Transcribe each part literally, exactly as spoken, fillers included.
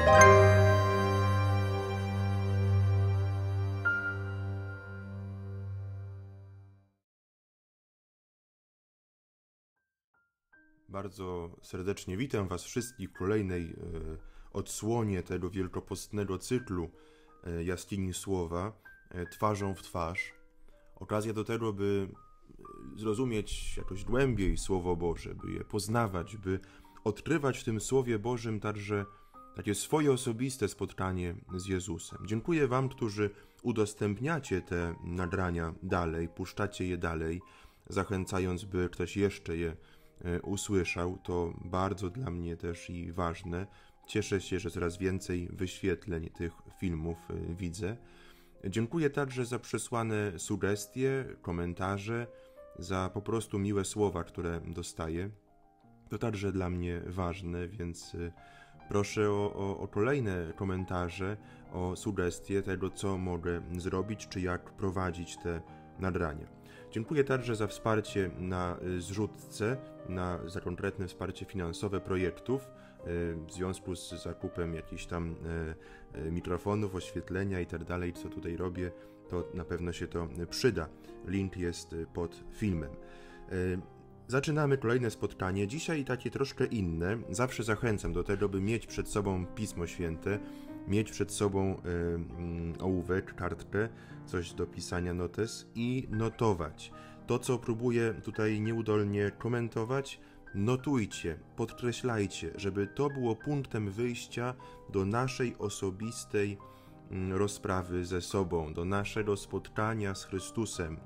Bardzo serdecznie witam Was wszystkich w kolejnej e, odsłonie tego wielkopostnego cyklu e, Jaskini Słowa e, Twarzą w twarz. Okazja do tego, by zrozumieć jakoś głębiej Słowo Boże, by je poznawać, by odkrywać w tym Słowie Bożym także takie swoje osobiste spotkanie z Jezusem. Dziękuję Wam, którzy udostępniacie te nagrania dalej, puszczacie je dalej, zachęcając, by ktoś jeszcze je usłyszał. To bardzo dla mnie też i ważne. Cieszę się, że coraz więcej wyświetleń tych filmów widzę. Dziękuję także za przesłane sugestie, komentarze, za po prostu miłe słowa, które dostaję. To także dla mnie ważne, więc proszę o, o, o kolejne komentarze, o sugestie tego, co mogę zrobić, czy jak prowadzić te nagrania. Dziękuję także za wsparcie na zrzutce, na, za konkretne wsparcie finansowe projektów w związku z zakupem jakichś tam mikrofonów, oświetlenia i tak dalej, co tutaj robię, to na pewno się to przyda. Link jest pod filmem. Zaczynamy kolejne spotkanie. Dzisiaj takie troszkę inne. Zawsze zachęcam do tego, by mieć przed sobą Pismo Święte, mieć przed sobą y, ołówek, kartkę, coś do pisania notes i notować. To, co próbuję tutaj nieudolnie komentować, notujcie, podkreślajcie, żeby to było punktem wyjścia do naszej osobistej y, rozprawy ze sobą, do naszego spotkania z Chrystusem.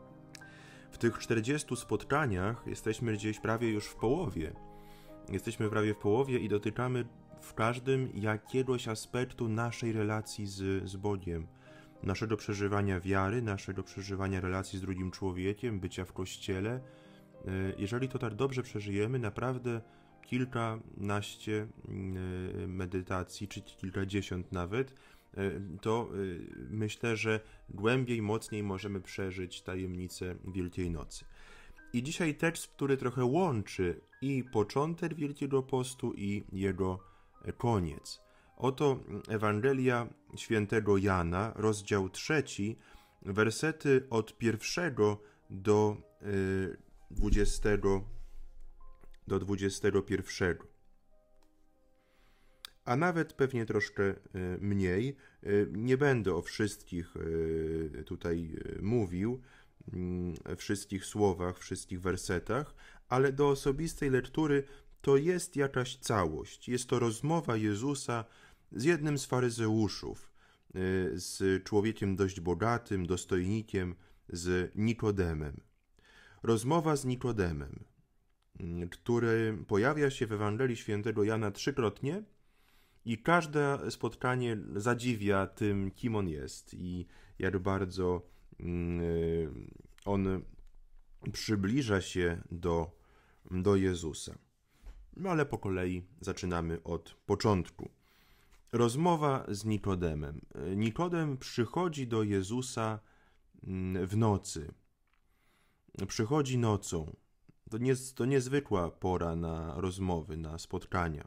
W tych czterdziestu spotkaniach jesteśmy gdzieś prawie już w połowie. Jesteśmy prawie w połowie i dotykamy w każdym jakiegoś aspektu naszej relacji z, z Bogiem, naszego przeżywania wiary, naszego przeżywania relacji z drugim człowiekiem, bycia w Kościele. Jeżeli to tak dobrze przeżyjemy, naprawdę kilkanaście medytacji, czy kilkadziesiąt nawet, to myślę, że głębiej, mocniej możemy przeżyć tajemnicę Wielkiej Nocy. I dzisiaj tekst, który trochę łączy i początek Wielkiego Postu, i jego koniec. Oto Ewangelia Świętego Jana, rozdział trzeci, wersety od pierwszego do dwudziestego do dwudziestego pierwszego. A nawet pewnie troszkę mniej. Nie będę o wszystkich tutaj mówił, wszystkich słowach, wszystkich wersetach, ale do osobistej lektury to jest jakaś całość. Jest to rozmowa Jezusa z jednym z faryzeuszów, z człowiekiem dość bogatym, dostojnikiem, z Nikodemem. Rozmowa z Nikodemem, który pojawia się w Ewangelii Świętego Jana trzykrotnie i każde spotkanie zadziwia tym, kim on jest i jak bardzo on przybliża się do, do Jezusa. No ale po kolei zaczynamy od początku. Rozmowa z Nikodemem. Nikodem przychodzi do Jezusa w nocy. Przychodzi nocą. To, nie, to niezwykła pora na rozmowy, na spotkania.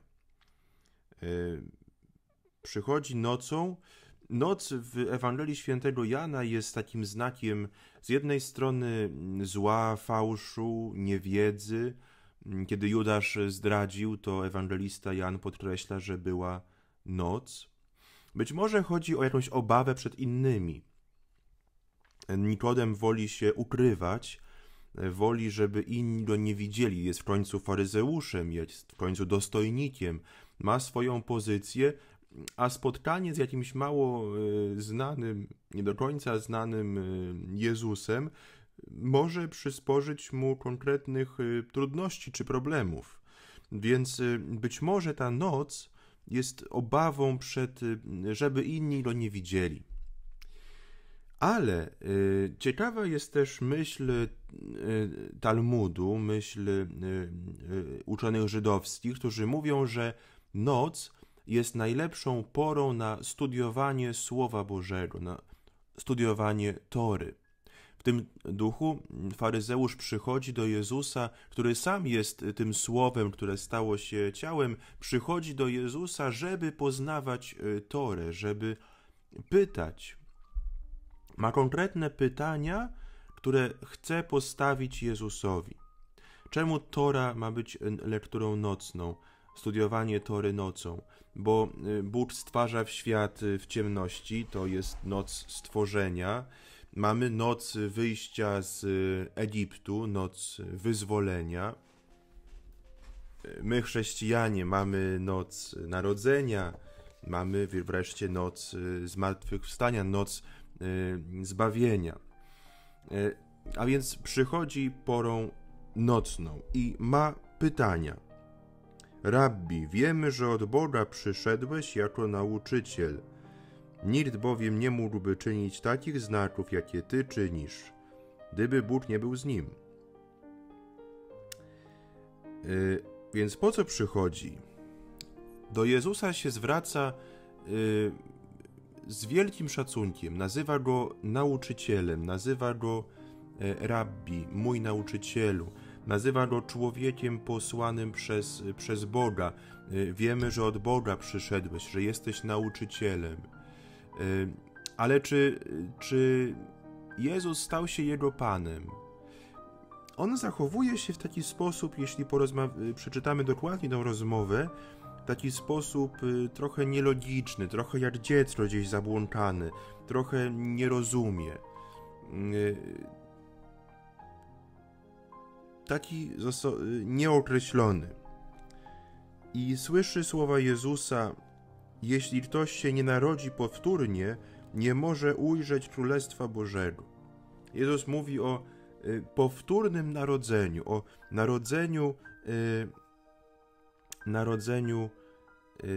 Przychodzi nocą. Noc w Ewangelii Świętego Jana jest takim znakiem z jednej strony zła, fałszu, niewiedzy. Kiedy Judasz zdradził, to ewangelista Jan podkreśla, że była noc. Być może chodzi o jakąś obawę przed innymi. Nikodem woli się ukrywać, woli, żeby inni go nie widzieli. Jest w końcu faryzeuszem, jest w końcu dostojnikiem, ma swoją pozycję, a spotkanie z jakimś mało znanym, nie do końca znanym Jezusem może przysporzyć mu konkretnych trudności czy problemów. Więc być może ta noc jest obawą przed, żeby inni go nie widzieli. Ale y, ciekawa jest też myśl y, Talmudu, myśl y, y, uczonych żydowskich, którzy mówią, że noc jest najlepszą porą na studiowanie Słowa Bożego, na studiowanie Tory. tym duchu faryzeusz przychodzi do Jezusa, który sam jest tym słowem, które stało się ciałem, przychodzi do Jezusa, żeby poznawać Torę, żeby pytać. Ma konkretne pytania, które chce postawić Jezusowi. Czemu Tora ma być lekturą nocną, studiowanie Tory nocą? Bo Bóg stwarza w świat w ciemności, to jest noc stworzenia. Mamy noc wyjścia z Egiptu, noc wyzwolenia. My, chrześcijanie, mamy noc narodzenia, mamy wreszcie noc zmartwychwstania, noc zbawienia. A więc przychodzi porą nocną i ma pytania. Rabbi, wiemy, że od Boga przyszedłeś jako nauczyciel. Nikt bowiem nie mógłby czynić takich znaków, jakie Ty czynisz, gdyby Bóg nie był z nim. Yy, więc po co przychodzi? Do Jezusa się zwraca yy, z wielkim szacunkiem. Nazywa go nauczycielem, nazywa go yy, rabbi, mój nauczycielu. Nazywa go człowiekiem posłanym przez, przez Boga. Yy, wiemy, że od Boga przyszedłeś, że jesteś nauczycielem. Ale czy, czy Jezus stał się Jego Panem? On zachowuje się w taki sposób, jeśli porozma- przeczytamy dokładnie tę rozmowę, w taki sposób trochę nielogiczny, trochę jak dziecko gdzieś zabłąkane, trochę nie rozumie. Taki nieokreślony. I słyszy słowa Jezusa: jeśli ktoś się nie narodzi powtórnie, nie może ujrzeć Królestwa Bożego. Jezus mówi o y, powtórnym narodzeniu, o narodzeniu, y, narodzeniu y,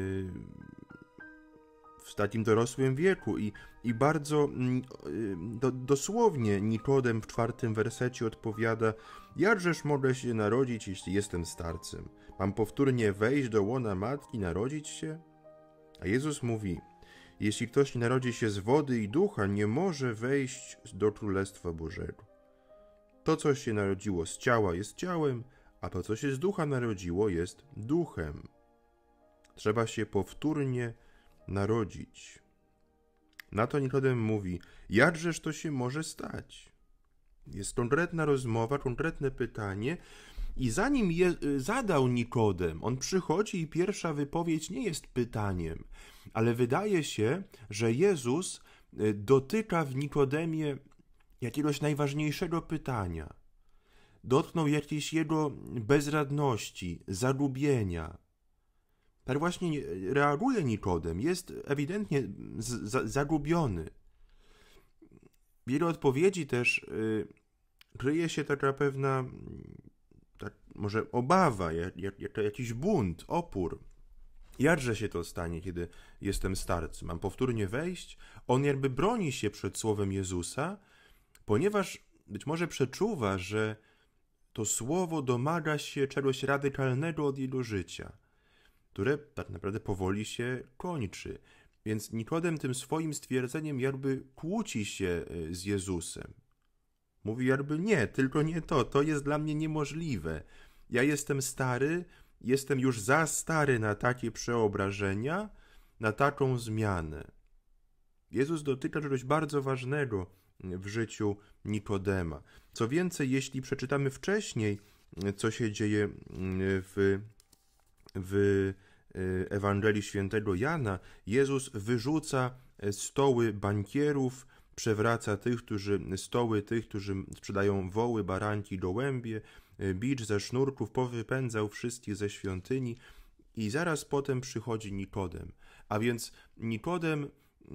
w takim dorosłym wieku i, i bardzo y, do, dosłownie Nikodem w czwartym wersecie odpowiada: jakżeż mogę się narodzić, jeśli jestem starcem? Mam powtórnie wejść do łona matki, narodzić się? A Jezus mówi: jeśli ktoś nie narodzi się z wody i ducha, nie może wejść do Królestwa Bożego. To, co się narodziło z ciała, jest ciałem, a to, co się z ducha narodziło, jest duchem. Trzeba się powtórnie narodzić. Na to Nikodem mówi: jakżeż to się może stać? Jest konkretna rozmowa, konkretne pytanie. I zanim je zadał Nikodem, on przychodzi i pierwsza wypowiedź nie jest pytaniem, ale wydaje się, że Jezus dotyka w Nikodemie jakiegoś najważniejszego pytania. Dotknął jakiejś jego bezradności, zagubienia. Tak właśnie reaguje Nikodem, jest ewidentnie zagubiony. W jego odpowiedzi też y, kryje się taka pewna tak, może obawa, jak, jak, jakiś bunt, opór. Jakże się to stanie, kiedy jestem starcem? Mam powtórnie wejść? On jakby broni się przed słowem Jezusa, ponieważ być może przeczuwa, że to słowo domaga się czegoś radykalnego od jego życia, które tak naprawdę powoli się kończy. Więc Nikodem tym swoim stwierdzeniem jakby kłóci się z Jezusem. Mówi jakby: nie, tylko nie to, to jest dla mnie niemożliwe. Ja jestem stary, jestem już za stary na takie przeobrażenia, na taką zmianę. Jezus dotyka czegoś bardzo ważnego w życiu Nikodema. Co więcej, jeśli przeczytamy wcześniej, co się dzieje w, w Ewangelii Świętego Jana, Jezus wyrzuca stoły bankierów, przewraca tych, którzy, stoły tych, którzy sprzedają woły, baranki, gołębie, bicz ze sznurków, powypędzał wszystkich ze świątyni i zaraz potem przychodzi Nikodem. A więc Nikodem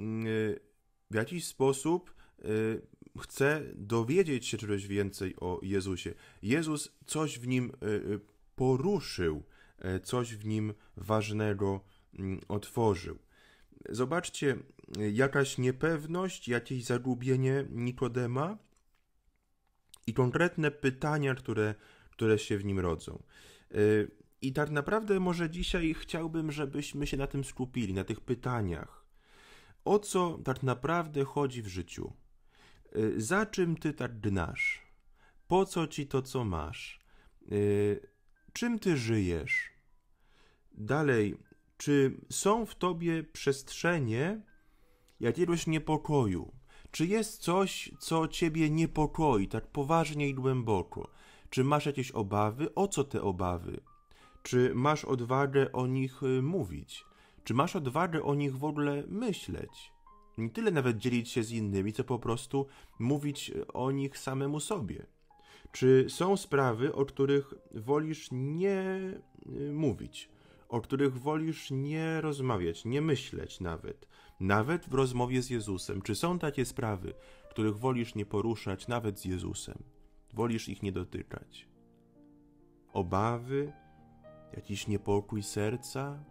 w jakiś sposób chce dowiedzieć się czegoś więcej o Jezusie. Jezus coś w nim poruszył, coś w nim ważnego otworzył. Zobaczcie, jakaś niepewność, jakieś zagubienie Nikodema i konkretne pytania, które, które się w nim rodzą. I tak naprawdę może dzisiaj chciałbym, żebyśmy się na tym skupili, na tych pytaniach. O co tak naprawdę chodzi w życiu? Za czym ty tak dnasz? Po co ci to, co masz? Yy, czym ty żyjesz? Dalej, czy są w tobie przestrzenie jakiegoś niepokoju? Czy jest coś, co ciebie niepokoi, tak poważnie i głęboko? Czy masz jakieś obawy? O co te obawy? Czy masz odwagę o nich mówić? Czy masz odwagę o nich w ogóle myśleć? Nie tyle nawet dzielić się z innymi, co po prostu mówić o nich samemu sobie. Czy są sprawy, o których wolisz nie mówić, o których wolisz nie rozmawiać, nie myśleć nawet, nawet w rozmowie z Jezusem? Czy są takie sprawy, których wolisz nie poruszać nawet z Jezusem? Wolisz ich nie dotykać? Obawy? Jakiś niepokój serca?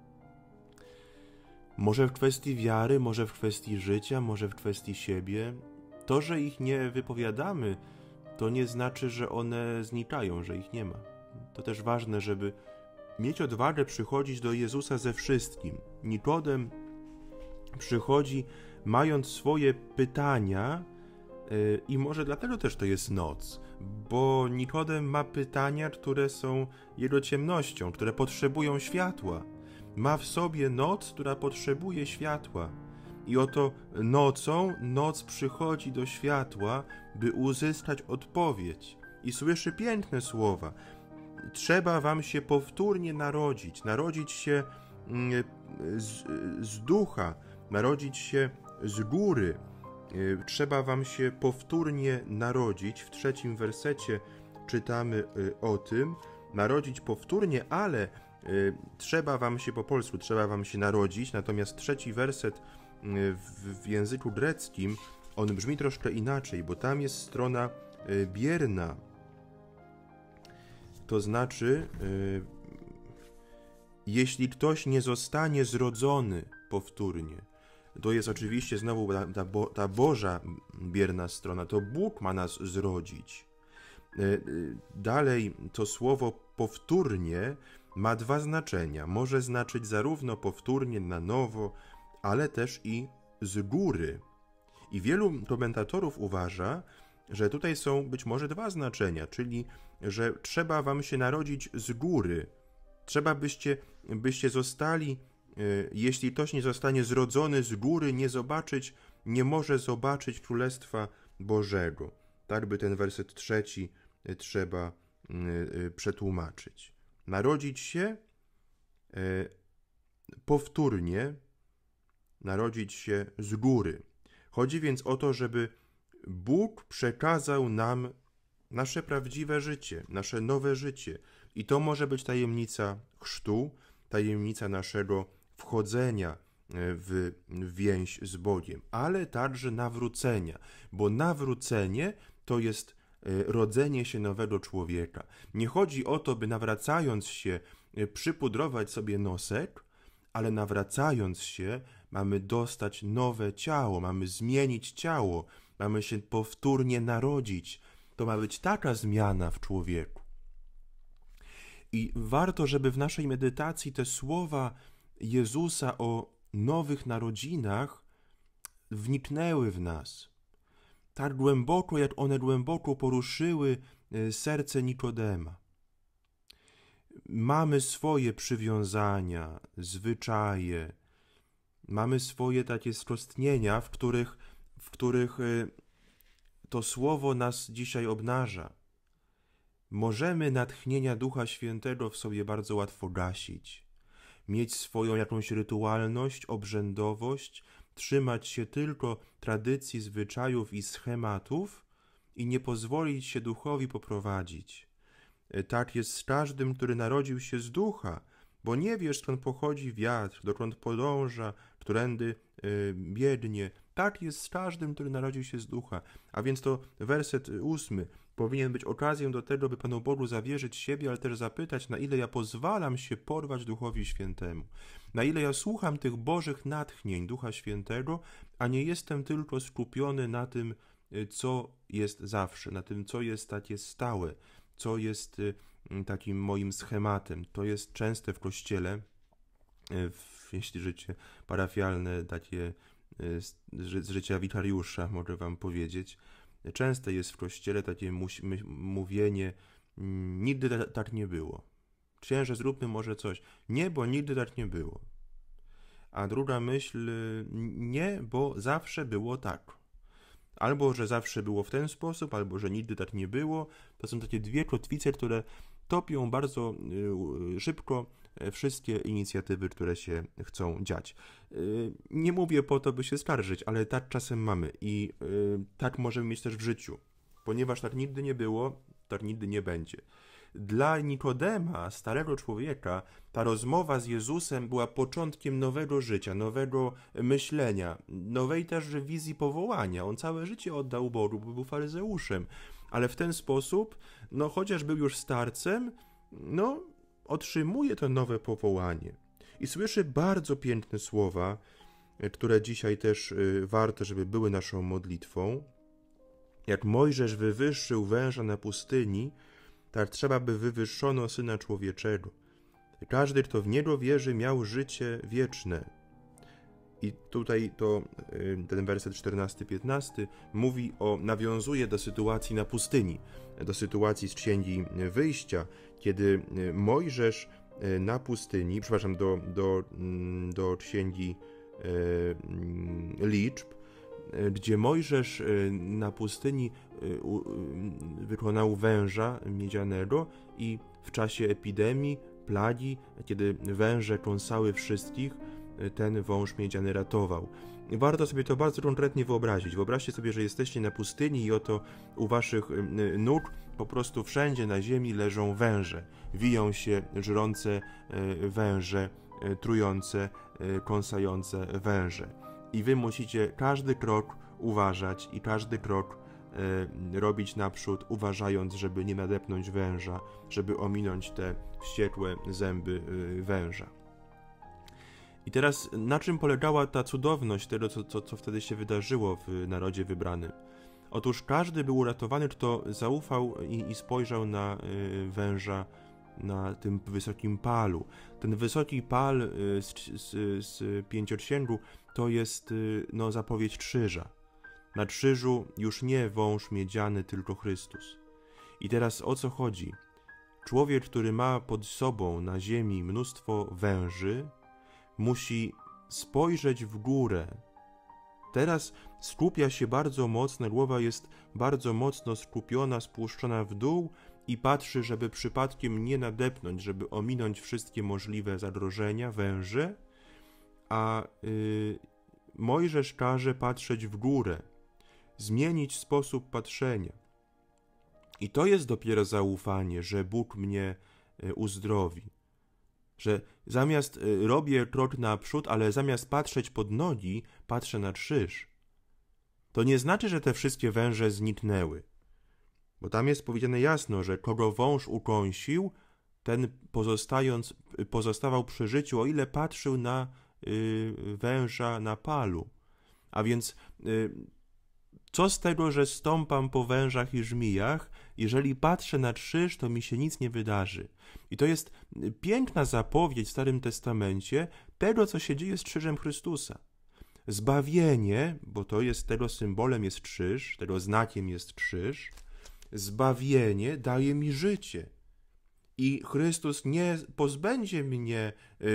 Może w kwestii wiary, może w kwestii życia, może w kwestii siebie? To, że ich nie wypowiadamy, to nie znaczy, że one znikają, że ich nie ma. To też ważne, żeby mieć odwagę przychodzić do Jezusa ze wszystkim. Nikodem przychodzi mając swoje pytania yy, i może dlatego też to jest noc, bo Nikodem ma pytania, które są jego ciemnością, które potrzebują światła. Ma w sobie noc, która potrzebuje światła. I oto nocą noc przychodzi do światła, by uzyskać odpowiedź. I słyszy piękne słowa. Trzeba wam się powtórnie narodzić, narodzić się z, z ducha, narodzić się z góry. Trzeba wam się powtórnie narodzić. W trzecim wersecie czytamy o tym. Narodzić powtórnie, ale trzeba wam się po polsku, trzeba wam się narodzić. Natomiast trzeci werset w, w języku greckim, on brzmi troszkę inaczej, bo tam jest strona bierna. To znaczy, yy, jeśli ktoś nie zostanie zrodzony powtórnie, to jest oczywiście znowu ta, ta, bo, ta Boża bierna strona, to Bóg ma nas zrodzić. Yy, yy, dalej to słowo powtórnie ma dwa znaczenia. Może znaczyć zarówno powtórnie, na nowo, ale też i z góry. I wielu komentatorów uważa, że tutaj są być może dwa znaczenia, czyli że trzeba wam się narodzić z góry. Trzeba byście, byście zostali, jeśli ktoś nie zostanie zrodzony z góry, nie zobaczyć, nie może zobaczyć Królestwa Bożego. Tak by ten werset trzeci trzeba przetłumaczyć. Narodzić się powtórnie, narodzić się z góry. Chodzi więc o to, żeby Bóg przekazał nam nasze prawdziwe życie, nasze nowe życie. I to może być tajemnica chrztu, tajemnica naszego wchodzenia w więź z Bogiem, ale także nawrócenia, bo nawrócenie to jest rodzenie się nowego człowieka. Nie chodzi o to, by nawracając się przypudrować sobie nosek, ale nawracając się mamy dostać nowe ciało, mamy zmienić ciało, mamy się powtórnie narodzić. To ma być taka zmiana w człowieku. I warto, żeby w naszej medytacji te słowa Jezusa o nowych narodzinach wniknęły w nas. Tak głęboko, jak one głęboko poruszyły serce Nikodema. Mamy swoje przywiązania, zwyczaje, mamy swoje takie skostnienia, w których, w których to słowo nas dzisiaj obnaża. Możemy natchnienia Ducha Świętego w sobie bardzo łatwo gasić, mieć swoją jakąś rytualność, obrzędowość, trzymać się tylko tradycji, zwyczajów i schematów i nie pozwolić się Duchowi poprowadzić. Tak jest z każdym, który narodził się z Ducha, bo nie wiesz, skąd pochodzi wiatr, dokąd podąża, którędy yy, biegnie. Tak jest z każdym, który narodził się z Ducha. A więc to werset ósmy powinien być okazją do tego, by Panu Bogu zawierzyć siebie, ale też zapytać, na ile ja pozwalam się porwać Duchowi Świętemu. Na ile ja słucham tych Bożych natchnień Ducha Świętego, a nie jestem tylko skupiony na tym, co jest zawsze, na tym, co jest takie stałe, co jest takim moim schematem. To jest częste w Kościele, w, jeśli życie parafialne, takie z, z życia wikariusza, mogę wam powiedzieć, Częste jest w Kościele takie mówienie, nigdy tak nie było. Księże, zróbmy może coś. Nie, bo nigdy tak nie było. A druga myśl, nie, bo zawsze było tak. Albo, że zawsze było w ten sposób, albo, że nigdy tak nie było. To są takie dwie kotwice, które topią bardzo szybko wszystkie inicjatywy, które się chcą dziać. Nie mówię po to, by się skarżyć, ale tak czasem mamy i tak możemy mieć też w życiu. Ponieważ tak nigdy nie było, tak nigdy nie będzie. Dla Nikodema, starego człowieka, ta rozmowa z Jezusem była początkiem nowego życia, nowego myślenia, nowej też wizji powołania. On całe życie oddał Bogu, bo był faryzeuszem, ale w ten sposób, no chociaż był już starcem, no otrzymuje to nowe powołanie. I słyszy bardzo piękne słowa, które dzisiaj też warto, żeby były naszą modlitwą. Jak Mojżesz wywyższył węża na pustyni, tak trzeba by wywyższono Syna Człowieczego. Każdy, kto w Niego wierzy, miał życie wieczne. I tutaj to ten werset czternasty piętnasty mówi o, nawiązuje do sytuacji na pustyni, do sytuacji z Księgi Wyjścia, kiedy Mojżesz na pustyni, przepraszam, do, do, do Księgi Liczb, gdzie Mojżesz na pustyni wykonał węża miedzianego i w czasie epidemii, plagi, kiedy węże kąsały wszystkich, ten wąż miedziany ratował. Warto sobie to bardzo konkretnie wyobrazić. Wyobraźcie sobie, że jesteście na pustyni i oto u waszych nóg po prostu wszędzie na ziemi leżą węże. Wiją się żrące węże, trujące, kąsające węże. I wy musicie każdy krok uważać i każdy krok e, robić naprzód, uważając, żeby nie nadepnąć węża, żeby ominąć te wściekłe zęby e, węża. I teraz na czym polegała ta cudowność tego, co, co, co wtedy się wydarzyło w narodzie wybranym? Otóż każdy był uratowany, kto zaufał i, i spojrzał na e, węża na tym wysokim palu. Ten wysoki pal e, z, z, z pięcioksięgu to jest no, zapowiedź krzyża. Na krzyżu już nie wąż miedziany, tylko Chrystus. I teraz o co chodzi? Człowiek, który ma pod sobą na ziemi mnóstwo węży, musi spojrzeć w górę. Teraz skupia się bardzo mocno, głowa jest bardzo mocno skupiona, spuszczona w dół i patrzy, żeby przypadkiem nie nadepnąć, żeby ominąć wszystkie możliwe zagrożenia, węże, a y, Mojżesz każe patrzeć w górę, zmienić sposób patrzenia. I to jest dopiero zaufanie, że Bóg mnie y, uzdrowi. Że zamiast y, robię krok naprzód, ale zamiast patrzeć pod nogi, patrzę na krzyż. To nie znaczy, że te wszystkie węże zniknęły. Bo tam jest powiedziane jasno, że kogo wąż ukąsił, ten pozostając, pozostawał przy życiu, o ile patrzył na y, węża na palu. A więc y, co z tego, że stąpam po wężach i żmijach, jeżeli patrzę na krzyż, to mi się nic nie wydarzy. I to jest piękna zapowiedź w Starym Testamencie tego, co się dzieje z krzyżem Chrystusa. Zbawienie, bo to jest tego symbolem jest krzyż, tego znakiem jest krzyż, zbawienie daje mi życie. I Chrystus nie pozbędzie mnie,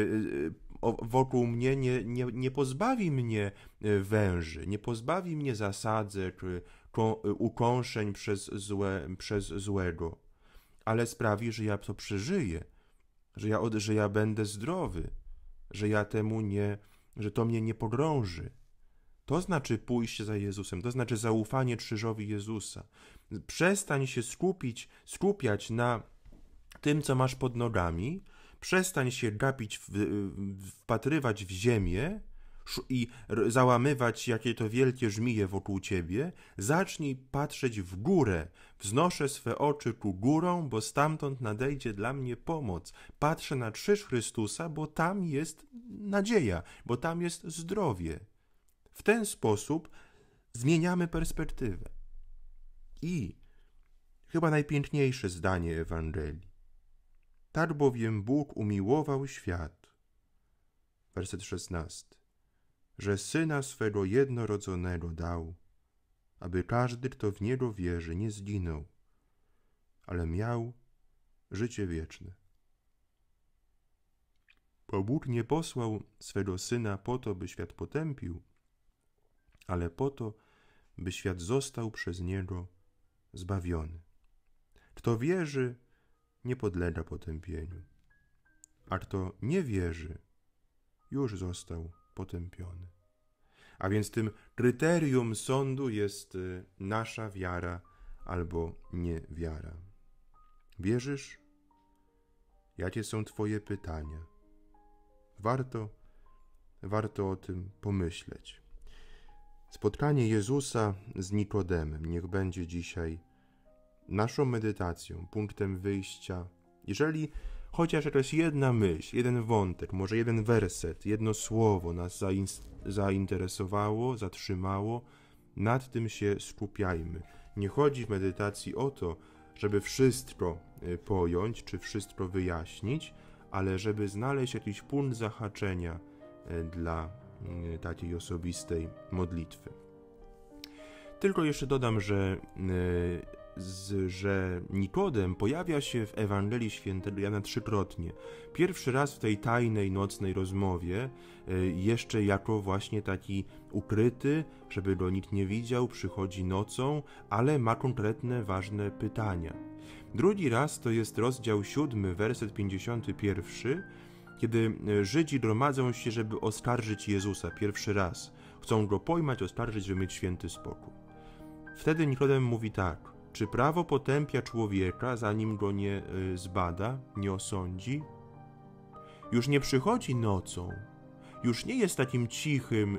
wokół mnie, nie, nie, nie pozbawi mnie węży, nie pozbawi mnie zasadzek, ukąszeń przez, złe, przez złego, ale sprawi, że ja to przeżyję, że ja, że ja będę zdrowy, że ja temu nie, że to mnie nie pogrąży. To znaczy pójście za Jezusem, to znaczy zaufanie krzyżowi Jezusa. Przestań się skupić, skupiać na tym, co masz pod nogami, przestań się gapić, wpatrywać w ziemię i załamywać jakie to wielkie żmije wokół ciebie, zacznij patrzeć w górę. Wznoszę swe oczy ku górą, bo stamtąd nadejdzie dla mnie pomoc. Patrzę na krzyż Chrystusa, bo tam jest nadzieja, bo tam jest zdrowie. W ten sposób zmieniamy perspektywę. I chyba najpiękniejsze zdanie Ewangelii. Tak bowiem Bóg umiłował świat, werset szesnasty, że Syna swego jednorodzonego dał, aby każdy, kto w Niego wierzy, nie zginął, ale miał życie wieczne. Bo Bóg nie posłał swego Syna po to, by świat potępił, ale po to, by świat został przez Niego zbawiony. Kto wierzy, nie podlega potępieniu, a kto nie wierzy, już został potępiony. A więc tym kryterium sądu jest nasza wiara albo niewiara. Wierzysz? Jakie są Twoje pytania? Warto, warto o tym pomyśleć. Spotkanie Jezusa z Nikodemem niech będzie dzisiaj naszą medytacją, punktem wyjścia. Jeżeli chociaż jakaś jedna myśl, jeden wątek, może jeden werset, jedno słowo nas zainteresowało, zatrzymało, nad tym się skupiajmy. Nie chodzi w medytacji o to, żeby wszystko pojąć, czy wszystko wyjaśnić, ale żeby znaleźć jakiś punkt zahaczenia dla takiej osobistej modlitwy. Tylko jeszcze dodam, że, że Nikodem pojawia się w Ewangelii Świętego Jana trzykrotnie. Pierwszy raz w tej tajnej, nocnej rozmowie, jeszcze jako właśnie taki ukryty, żeby go nikt nie widział, przychodzi nocą, ale ma konkretne, ważne pytania. Drugi raz to jest rozdział siódmy, werset pięćdziesiąty pierwszy, kiedy Żydzi gromadzą się, żeby oskarżyć Jezusa pierwszy raz. Chcą go pojmać, oskarżyć, żeby mieć święty spokój. Wtedy Nikodem mówi tak: czy prawo potępia człowieka, zanim go nie zbada, nie osądzi? Już nie przychodzi nocą, już nie jest takim cichym y,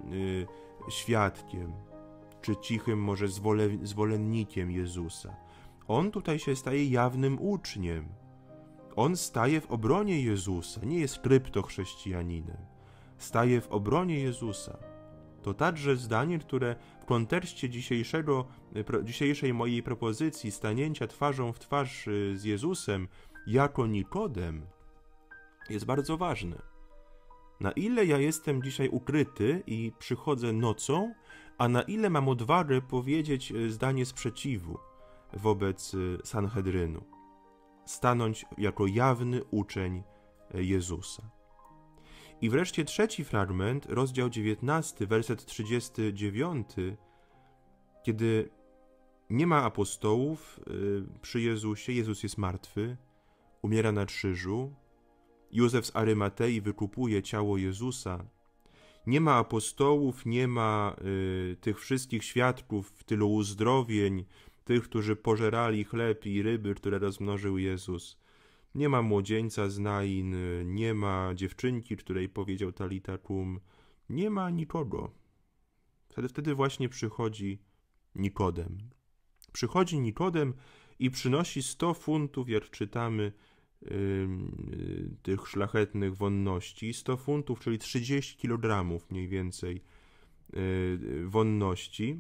y, świadkiem, czy cichym może zwole, zwolennikiem Jezusa. On tutaj się staje jawnym uczniem. On staje w obronie Jezusa, nie jest kryptochrześcijaninem. Staje w obronie Jezusa. To także zdanie, które w kontekście dzisiejszego, dzisiejszej mojej propozycji stanięcia twarzą w twarz z Jezusem jako Nikodem jest bardzo ważne. Na ile ja jestem dzisiaj ukryty i przychodzę nocą, a na ile mam odwagę powiedzieć zdanie sprzeciwu wobec Sanhedrynu. Stanąć jako jawny uczeń Jezusa. I wreszcie trzeci fragment, rozdział dziewiętnasty, werset trzydziesty dziewiąty, kiedy nie ma apostołów przy Jezusie, Jezus jest martwy, umiera na krzyżu, Józef z Arymatei wykupuje ciało Jezusa, nie ma apostołów, nie ma y, tych wszystkich świadków, tylu uzdrowień, tych, którzy pożerali chleb i ryby, które rozmnożył Jezus. Nie ma młodzieńca z Nain, nie ma dziewczynki, której powiedział Talita kum, nie ma nikogo. Wtedy, wtedy właśnie przychodzi Nikodem. Przychodzi Nikodem i przynosi sto funtów, jak czytamy, yy, yy, tych szlachetnych wonności. sto funtów, czyli trzydzieści kilogramów mniej więcej yy, wonności.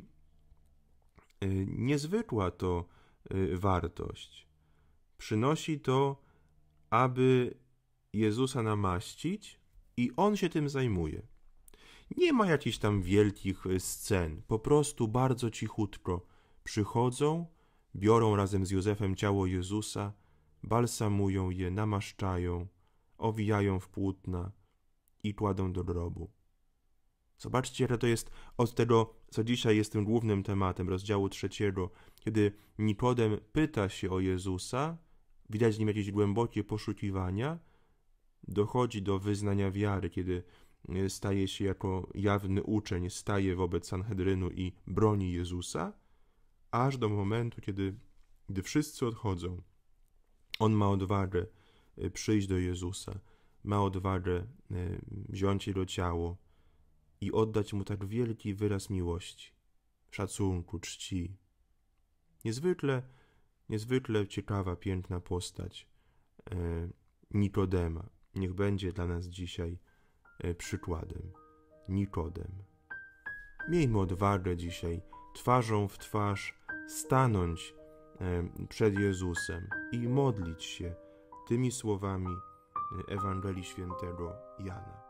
Yy, niezwykła to yy, wartość. Przynosi to, aby Jezusa namaścić, i On się tym zajmuje. Nie ma jakichś tam wielkich scen, po prostu bardzo cichutko przychodzą, biorą razem z Józefem ciało Jezusa, balsamują je, namaszczają, owijają w płótna i kładą do grobu. Zobaczcie, jak to jest od tego, co dzisiaj jest tym głównym tematem rozdziału trzeciego, kiedy Nikodem pyta się o Jezusa, widać w nim jakieś głębokie poszukiwania, dochodzi do wyznania wiary, kiedy staje się jako jawny uczeń, staje wobec Sanhedrynu i broni Jezusa, aż do momentu, kiedy, gdy wszyscy odchodzą. On ma odwagę przyjść do Jezusa, ma odwagę wziąć Jego ciało i oddać Mu tak wielki wyraz miłości, szacunku, czci. Niezwykle Niezwykle ciekawa, piękna postać e, Nikodema. Niech będzie dla nas dzisiaj e, przykładem. Nikodem. Miejmy odwagę dzisiaj twarzą w twarz stanąć e, przed Jezusem i modlić się tymi słowami Ewangelii Świętego Jana.